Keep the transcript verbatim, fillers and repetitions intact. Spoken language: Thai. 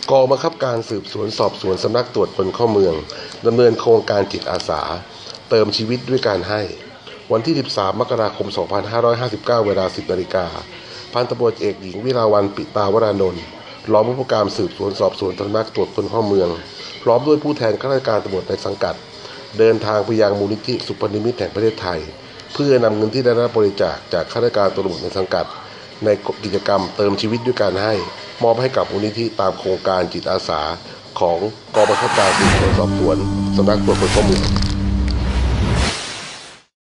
กองบังคับการสืบสวนสอบสวนสำนักตรวจคนเข้าเมืองดำเนินโครงการจิตอาสาเติมชีวิตด้วยการให้วันที่ สิบสาม มกราคม สองพันห้าร้อยห้าสิบเก้า เวลา สิบ นาฬิกาพันตำรวจเอกหญิงวิลาวันปิตาวรานนท์รองผู้การสืบสวนสอบสวนสำนักตรวจคนเข้าเมืองพร้อมด้วยผู้แทนข้าราชการตำรวจในสังกัดเดินทางไปยังมูลนิธิสุพนิมิตแห่งประเทศไทยเพื่อนำเงินที่ได้รับบริจาคจากข้าราชการตำรวจในสังกัดในกิจกรรมเติมชีวิตด้วยการให้มอบให้กับมูลนิธิตามโครงการจิตอาสาของกองบังคับการสืบสวนสอบสวนสำนักตรวจคนเข้าเมือง